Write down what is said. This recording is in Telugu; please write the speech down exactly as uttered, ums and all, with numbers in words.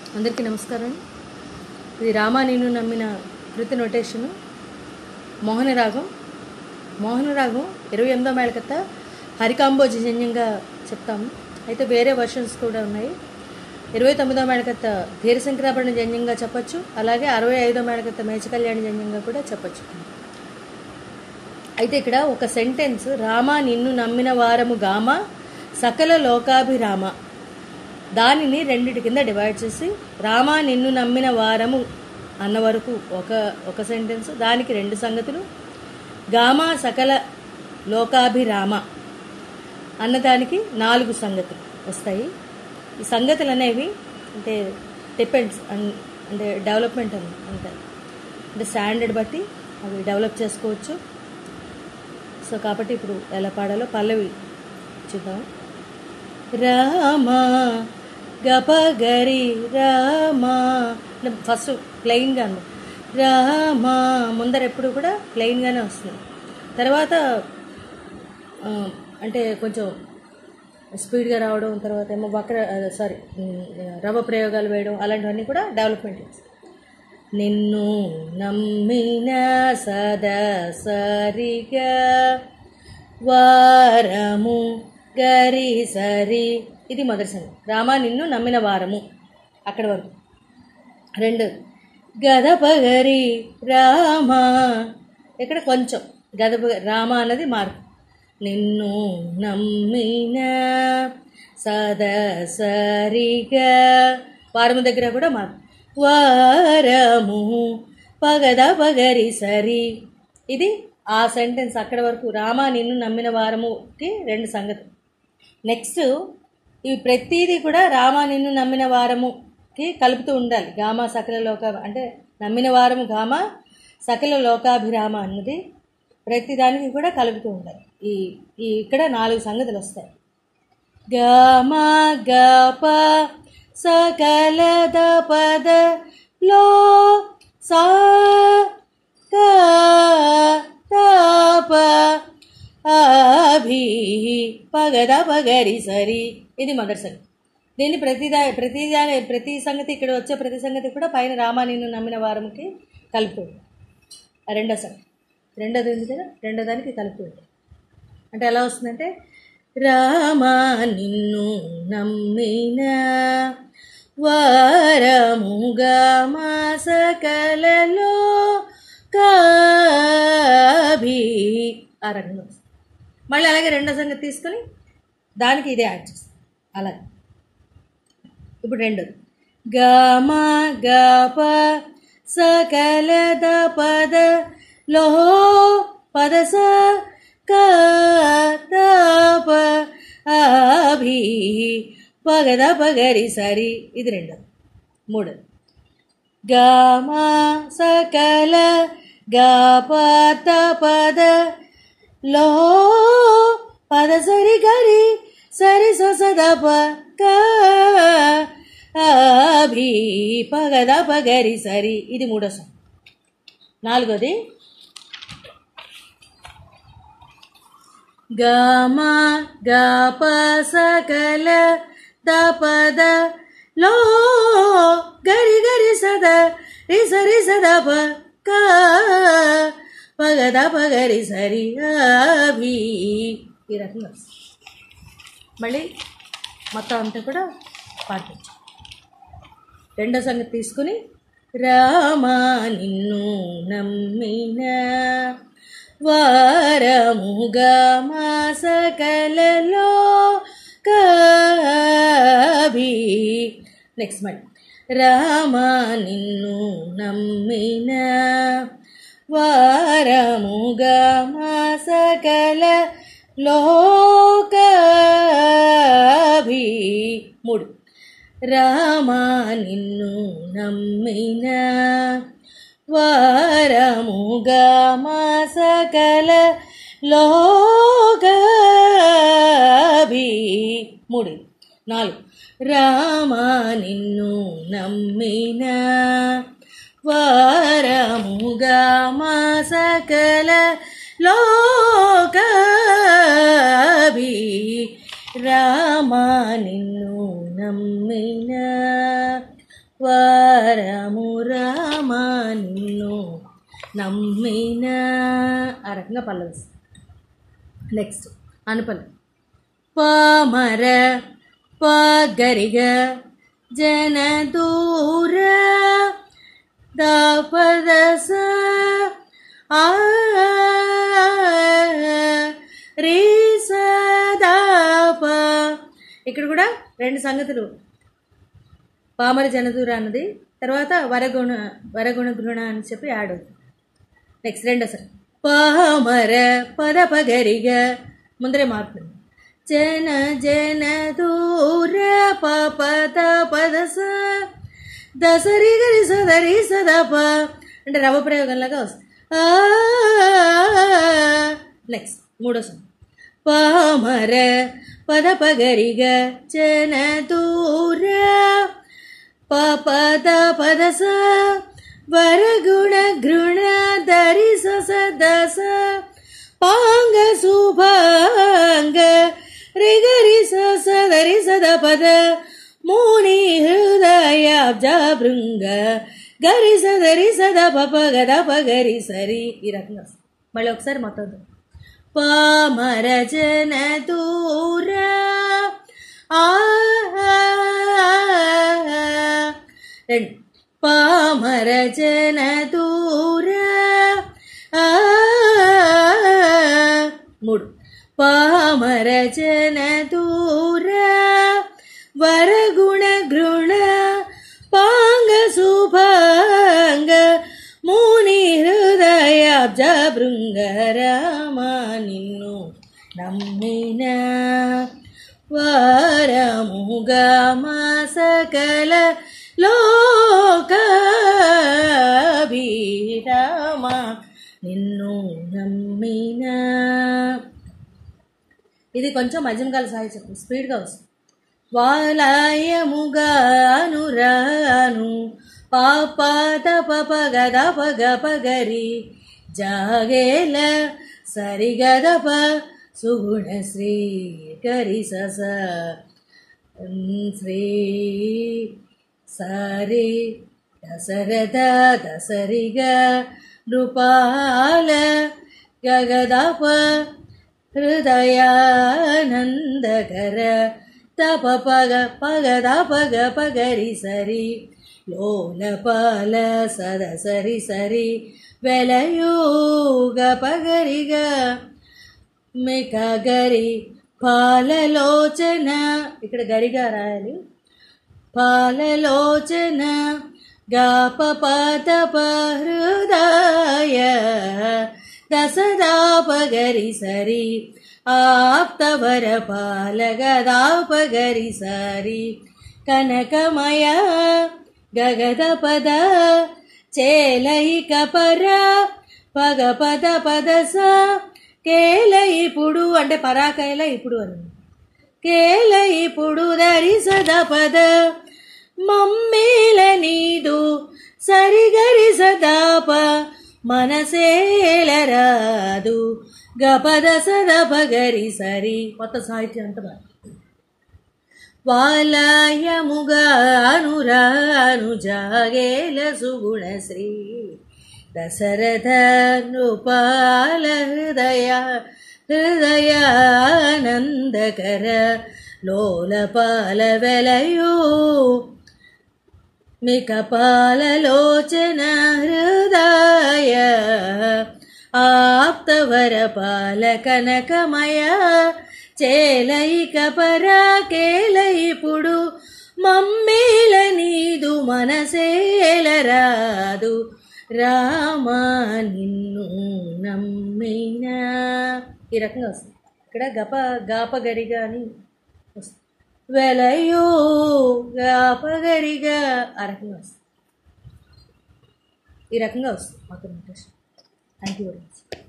అందరికీ నమస్కారం. ఇది రామా నిన్ను నమ్మిన కృతి నోటేషను. మోహన రాగం మోహన రాగం ఇరవై ఎనిమిదో మేళకత్త హరికాంబోజన్యంగా చెప్తాము. అయితే వేరే వర్షన్స్ కూడా ఉన్నాయి. ఇరవై తొమ్మిదో మేళకత్త ధీరశంకరాభరణ జన్యంగా చెప్పచ్చు. అలాగే అరవై ఐదో మేళకత్త మేచకళ్యాణ జన్యంగా కూడా చెప్పచ్చు. అయితే ఇక్కడ ఒక సెంటెన్స్, రామా నిన్ను నమ్మిన వారము గామ సకల లోకాభిరామ, దానిని రెండిటి కింద డివైడ్ చేసి రామా నిన్ను నమ్మిన వారము అన్న వరకు ఒక ఒక సెంటెన్స్, దానికి రెండు సంగతులు, గామ సకల లోకాభిరామ అన్నదానికి నాలుగు సంగతులు వస్తాయి. ఈ సంగతులు అనేవి అంటే డిపెండ్స్ అంటే డెవలప్మెంట్ అని అంటారు. అంటే స్టాండర్డ్ బట్టి అవి డెవలప్ చేసుకోవచ్చు. సో కాబట్టి ఇప్పుడు ఎలా పాడాలో పల్లవి చూద్దాం. రామా గపగరి రామా, ఫస్ట్ ప్లెయిన్గా ఉంది. రామా ముందర ఎప్పుడు కూడా ప్లెయిన్గానే వస్తుంది. తర్వాత అంటే కొంచెం స్పీడ్గా రావడం, తర్వాత ఏమో వక్ర సారీ రవ ప్రయోగాలు వేయడం, అలాంటివన్నీ కూడా డెవలప్మెంట్. నిన్ను నమ్మిన సదా సరిగా వారము గరి సరి, ఇది మొదటి సంగతి. రామా నిన్ను నమ్మిన వారము అక్కడ వరకు. రెండు గదపగరి రామా, ఇక్కడ కొంచెం గదప రామ అన్నది మార్పు. నిన్ను నమ్మిన సదసరిగా, వారము దగ్గర కూడా మార్పు. వారము పగద పగరి సరి, ఇది ఆ సెంటెన్స్ అక్కడ వరకు. రామా నిన్ను నమ్మిన వారముకి రెండు సంగతులు. నెక్స్ట్ ఇవి ప్రతిదీ కూడా రామా నిన్ను నమ్మిన వారముకి కలుపుతూ ఉండాలి. గామ సకల లోక అంటే నమ్మిన వారము గామ సకల లోకాభిరామ అన్నది ప్రతిదానికి కూడా కలుపుతూ ఉండాలి. ఈ ఈ ఇక్కడ నాలుగు సంగతులు వస్తాయి. గామ గప సకల ద పద లో సా తాప అభి పగద పగరి సరి, ఇది మొదటి సంగతి. దీన్ని ప్రతిదా ప్రతిదా ప్రతి సంగతి ఇక్కడ వచ్చే ప్రతి సంగతి కూడా పైన రామా నిన్ను నమ్మిన వారముకి కలుపుతుంది. రెండో సంగతి రెండోది ఉంది కదా, రెండో దానికి కలుపుతుంది. అంటే ఎలా వస్తుందంటే రామా నిన్ను నమ్మిన వారముగా మా సకలలో కాభి, ఆ రకంగా వస్తుంది. మళ్ళీ అలాగే రెండో సంగతి తీసుకొని దానికి ఇదే యాడ్ చేస్తాం. అలాగే ఇప్పుడు రెండోది గమ గప సకల ద పద లో పద స కప అభి పగద పగరి సరి, ఇది రెండోది. మూడోది గమ సకల గప త పద లో పద సరి గరి సరి సదప కభి పగద పగరి సరి, ఇది మూడో సంగతి. నాలుగోది గమ గప సకల ద పద లో గరి గరి సద రి సరి సదప క పగద పగరి సరి అభి, ఈ రకంగా. మళ్ళీ మొత్తం అంతా కూడా పాటించు. రెండో సంగతి తీసుకుని రామా నిన్ను నమ్మిన వారముగా మా సకలలో కాభి. నెక్స్ట్ మళ్ళీ రామా నిన్ను నమ్మిన వారముగా మా సకల లోకాభి. మూడు రామా నిన్ను నమ్మిన వారముగా మా సకల లోకాభి. మూడు నాలుగు రామా నిన్ను నమ్మిన వారముగా మా సకల లోకాభి. రామ నిన్ను నమ్మిన వారము రామా నిన్ను నమ్మిన. ఆ రకంగా పల్లవి. నెక్స్ట్ అనుపల్లి. పామర పగరిగ జన దూర దపదస ఆ రే సదాప. ఇక్కడ కూడా రెండు సంగతులు. పామర జనదూర అన్నది, తర్వాత వరగుణ వరగుణ గృణ అని చెప్పి యాడ్ అవుతుంది. నెక్స్ట్ రెండోసారి. పామర పద పగరిగ ముందరే మార్పు. జన జన దూర పద పదస దసరి గరి సదరి సదప అంటే రవ ప్రయోగంలాగా వస్తుంది. నెక్స్ట్ మూడోసారి. పామర పద పగరిగ జన దూర పద పదస వరగుణ గృణ దరి స దస పాంగ శుభాంగ రిగరి సదరి సద పద మూని హృదయాబ్జ భృంగ గరి సదరి సద పప గద పగరి సరి. ఈ రకంగా మళ్ళీ ఒకసారి మొత్తం. పామర జన దూర ఆ రెండు. పామర జన దూర మూడు. పామర జన దూర వరగుణ గృణ పాంగ శుభాంగ మూని హృదయాబ్జ భృంగ రామా నిన్ను నమ్మిన. వారముగా మా సకల లోకాభిరామ నిన్ను నమ్మిన. ఇది కొంచెం మధ్యమకాల సాహిత్యం, స్పీడ్గా వస్తుంది. వాలాయముగాను రాను పాప తప గద పగ పగరి జాగేల సరి గదప సుగుణ శ్రీ కరి సస శ్రీ సరి దశరథ దసరిగ నృపాల గగదప హృదయానందకర తప పగ పగద పగ పగరి సరి లోలపాల సద సరి సరి వెలయోగ పగరిగ మిక గరి పాలలోచన. ఇక్కడ గరిగా రాయాలి. పాలలోచన గాప పదప హృదయ దసదాప గరి సరి ఆప్తవర పాలగదాప గరి సరి కనకమయ గగద పద చేలైక పర పగ పద పదస కేల ఇప్పుడు అంటే పరాకైల ఇప్పుడు అని కేల ఇప్పుడు దరి సద పద మమ్మేల నీదు సరిగరి సదాప మనసేల రాదు గపద సద పగరి సరి. మొత్తం సాహిత్యం అంత బాగా. వాలాయముగాను రాను జాగేల సుగుణ శ్రీ దశరథ నృపాల హృదయ హృదయానందకర లోలపాల వెలయో మిక పాలలోచన హృదయ ఆప్తవర పాల కనకమయ చేలైక పరాకేల ఇప్పుడు మమ్మేల నీదు మనసేల రాదు రామా నిన్ను నమ్మిన. ఈ రకంగా వస్తుంది. ఇక్కడ గప గాపగరిగా అని వస్తుంది. వెలయో గాపగరిగా ఆ రకంగా వస్తుంది. ఈ రకంగా వస్తుంది మొత్తం. Thank you very much.